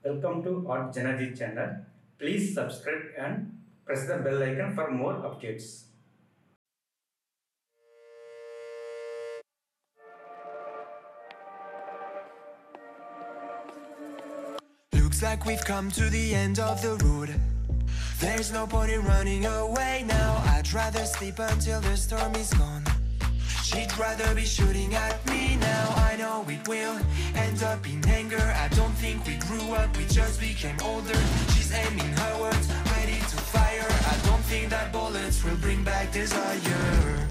Welcome to artjanag channel. Please subscribe and press the bell icon for more updates. Looks like we've come to the end of the road. There's no point in running away now. I'd rather sleep until the storm is gone. She'd rather be shooting at me now. I know it will end up in anger. I don't think we grew up, we just became older. She's aiming her words, ready to fire. I don't think that bullets will bring back desire.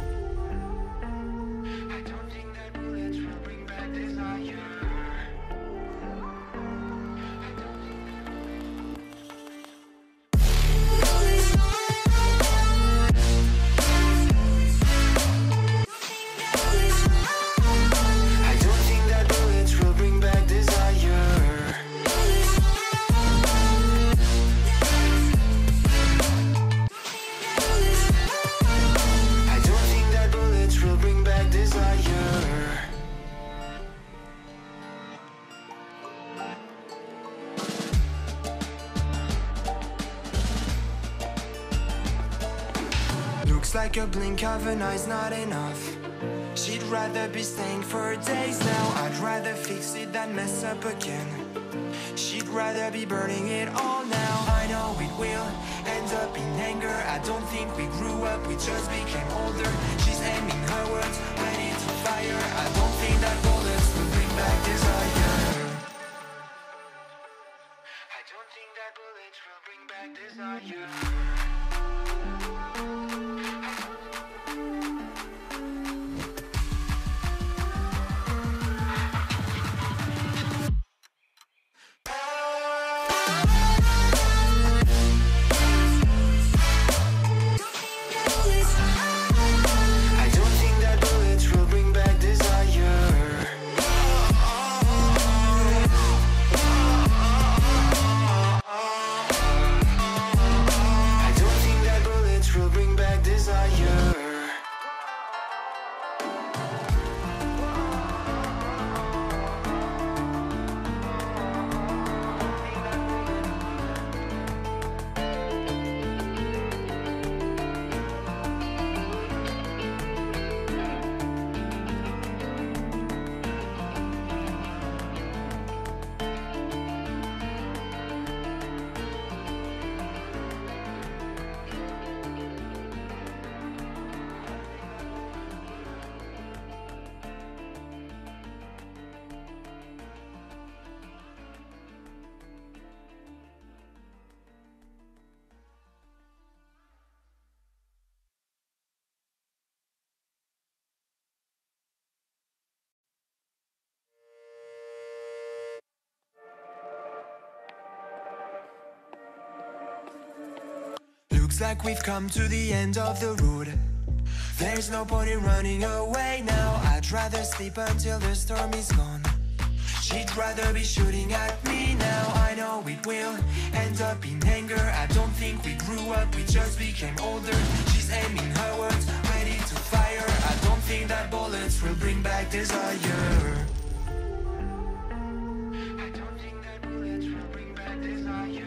I don't think that bullets will bring back desire. Like a blink of an eye's not enough. She'd rather be staying for days now. I'd rather fix it than mess up again. She'd rather be burning it all now. I know it will end up in anger. I don't think we grew up, we just became older. She's aiming her words, ready to fire. I don't think that bullets will bring back desire. I don't think that bullets will bring back desire. Looks like we've come to the end of the road. There's no point in running away now. I'd rather sleep until the storm is gone. She'd rather be shooting at me now. I know it will end up in anger. I don't think we grew up, we just became older. She's aiming her words, ready to fire. I don't think that bullets will bring back desire. I don't think that bullets will bring back desire.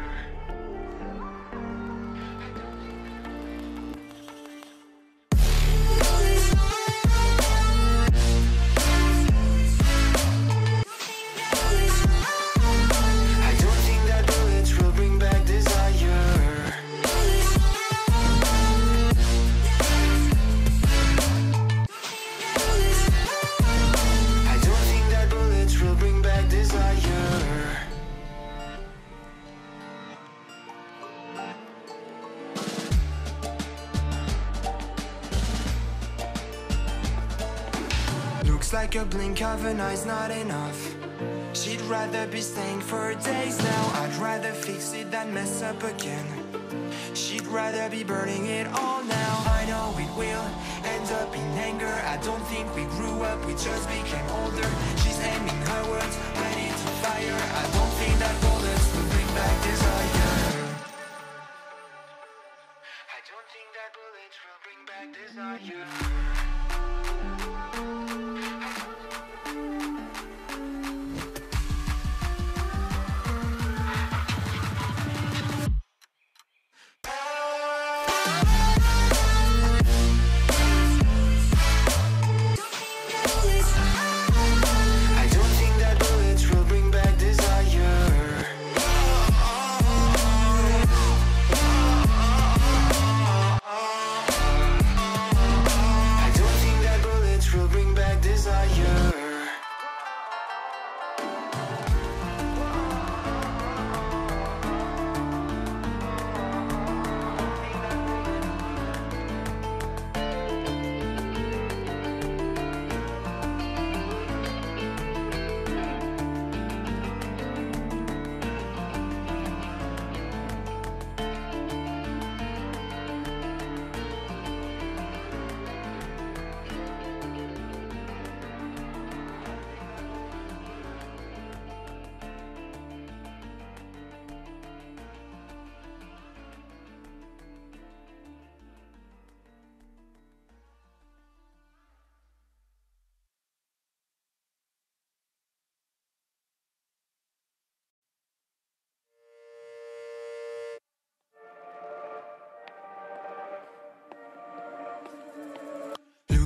Like a blink of an eye's not enough. She'd rather be staying for days now. I'd rather fix it than mess up again. She'd rather be burning it all now. I know it will end up in anger. I don't think we grew up, we just became older. She's aiming her words, ready to fire. I don't think that bullets will bring back desire. I don't think that bullets will bring back desire.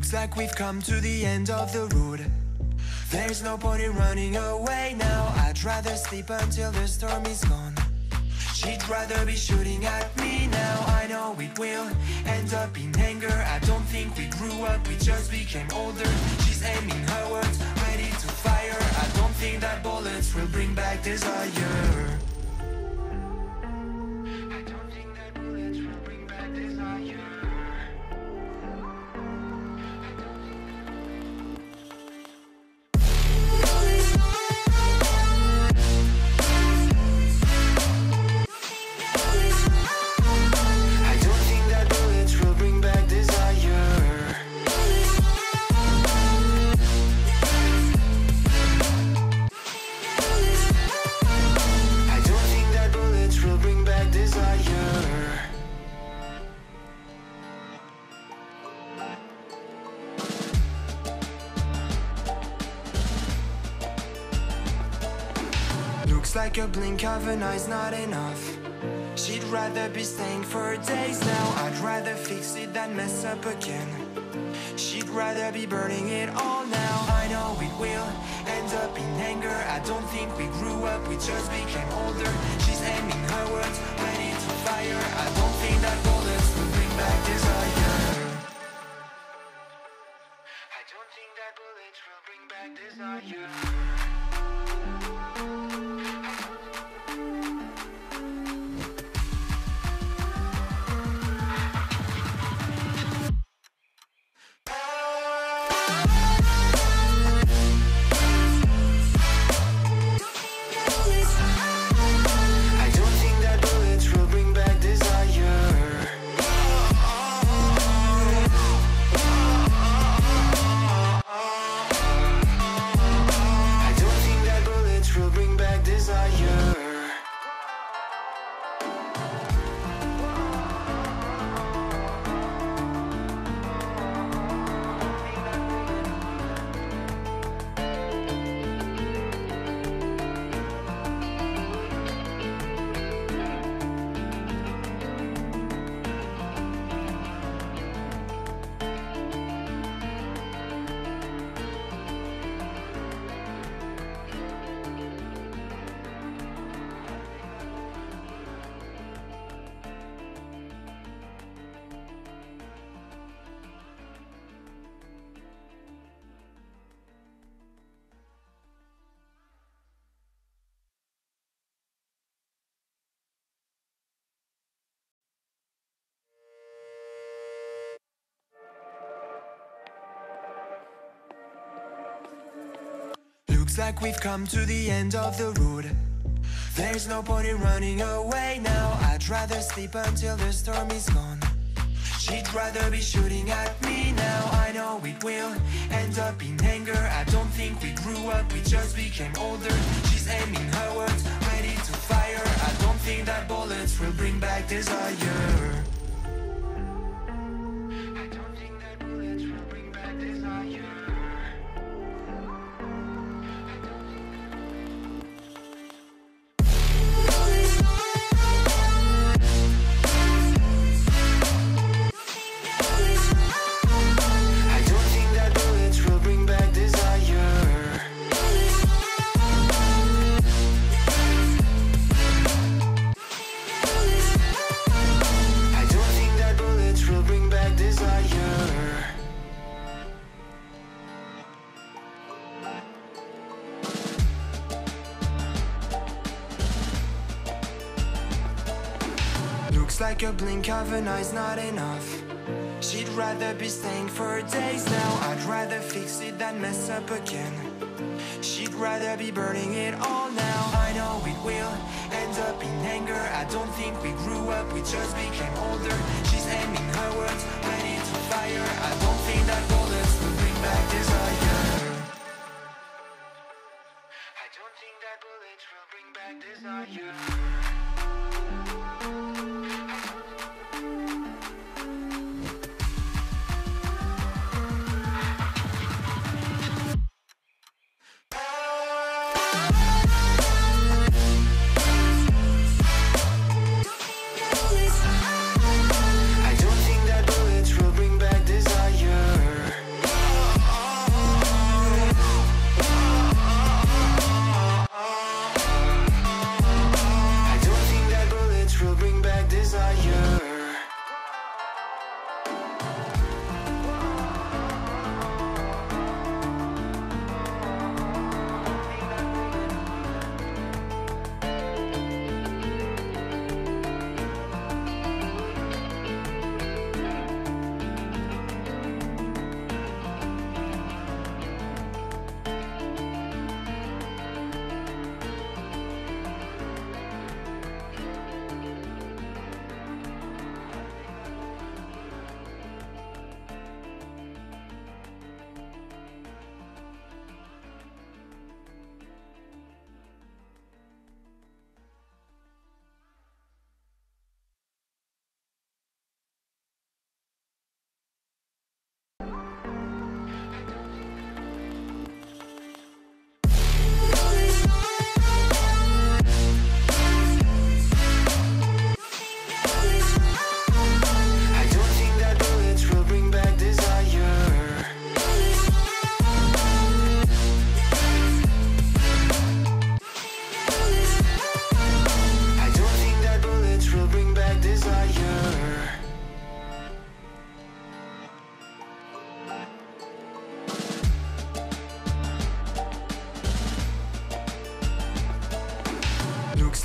Looks like we've come to the end of the road. There's no point in running away now. I'd rather sleep until the storm is gone. She'd rather be shooting at me now. I know it will end up in anger. I don't think we grew up, we just became older. She's aiming her words, ready to fire. I don't think that bullets will bring back desire. I don't think that bullets will bring back desire. Like a blink of an eye's not enough. She'd rather be staying for days now. I'd rather fix it than mess up again. She'd rather be burning it all now. I know it will end up in anger. I don't think we grew up, we just became older. She's aiming her words, ready to fire. I don't think that bullets will bring back desire. I don't think that bullets will bring back desire. Looks like we've come to the end of the road. There's no point in running away now. I'd rather sleep until the storm is gone. She'd rather be shooting at me now. I know it will end up in anger. I don't think we grew up, we just became older. She's aiming her words, ready to fire. I don't think that bullets will bring back desire. I don't think that bullets will bring back desire. Like a blink of an eye's not enough. She'd rather be staying for days now. I'd rather fix it than mess up again. She'd rather be burning it all now. I know it will end up in anger. I don't think we grew up, we just became older. She's aiming her words, ready to fire. I don't think that bullets will bring back desire. I don't think that bullets will bring back desire.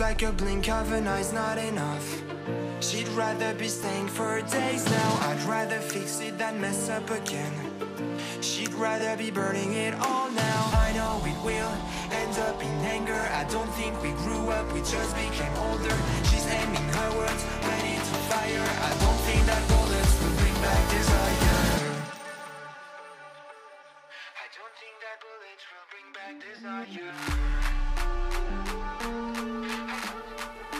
like a blink of an eye's not enough. She'd rather be staying for days now. I'd rather fix it than mess up again. She'd rather be burning it all now. I know it will end up in anger. I don't think we grew up, we just became older. She's aiming her words, ready to fire. I don't think that bullets will bring back desire. I don't think that bullets will bring back desire.